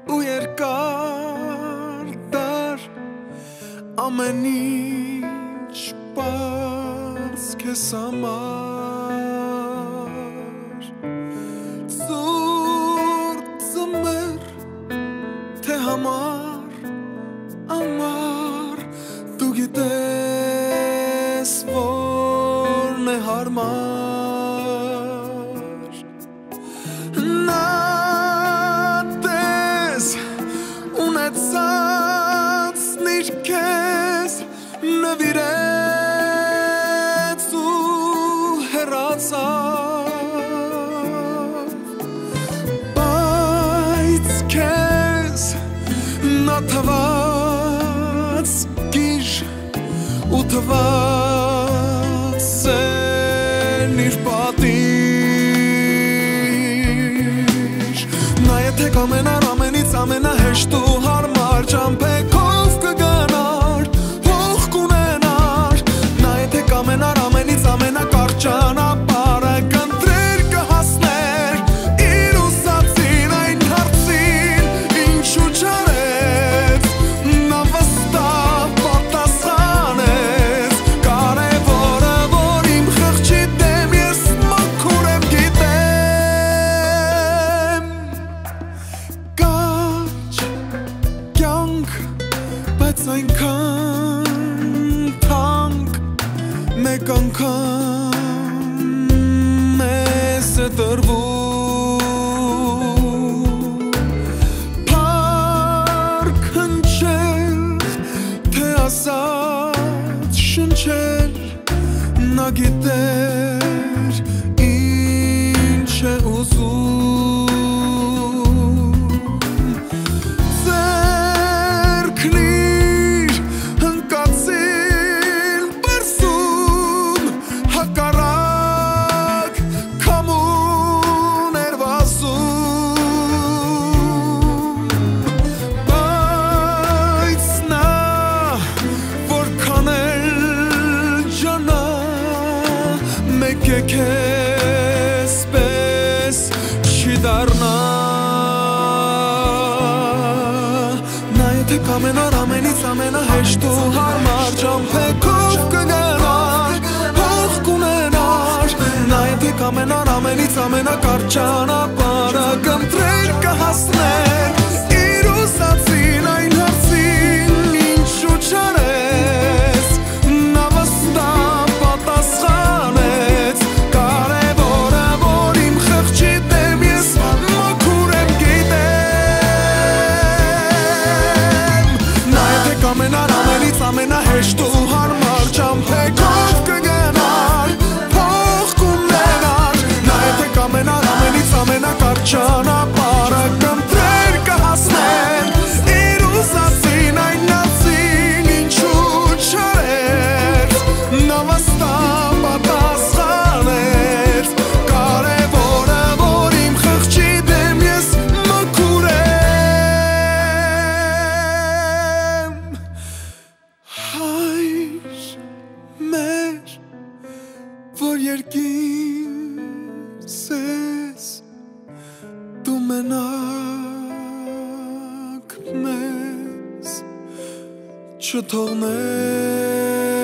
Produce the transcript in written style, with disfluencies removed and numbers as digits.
ու երկար դար ամեն ինչ պարզ քեզ համար զուր ծմեր թե համար ամար դու գիտես որն է հարմար նա տես ունեցածնիր քեզ նվիրեց ու հեռացավ բայց քեզ նա թված գիր ու թված սեն իր պատիժ նա եթե կամենար ամենից ամենահեշտ ու հարմար ճամփեքով կգնար փող կունենար նա եթե կամենար ամենից ամենակարճ ճանապարհը կընտրեր կհասներ իր ուսածին այն հարցին ինչու չարեց նա վստահ պատասխանեց կարևորը որ իմ խղճի դեմ ես մաքուր եմ գիտեմ կարճ կյանք բայց այնքան թանկ մեկ անգամ մեզ է տրվում փառք հնչել թե ասած շնչել նա գիտեր ինչ է ուզում ձեռքնիր հնկացիլ բրսում հակառակ քամուն էր վազում բայց նա որքան էլ ջանա մեկ է քեզ պես չի դառնա նա եթե կամենար ամենից ամենահեշտ ու հարմար ճամփեքով կգնար փող կունենար նա եթե կամենար ամենից ամենակարճ ճանապարհը կընտրեր կհասներ իր ուսածին այն հարցին ինչու չարեց նա վստահ պատասխանեց կարևորը որ իմ խղճի դեմ ես մաքուր եմ գիտեմ նա եթե կամենար ամենից ամենահեշտ ու հարմար ճամփեքով կգնար փող կունենար նա եթե կամենար ամենից ամենակարճ ճանապարհը կընտրեր կհասներ իր ուսածին այն հարցին ինչու չարեց նա վստահ պատասխանեց կարևորը որ իմ խղճի դեմ ես մաքուր եմ հայր մեր որ երկիրս ես դու մենակ մեզ չթողնես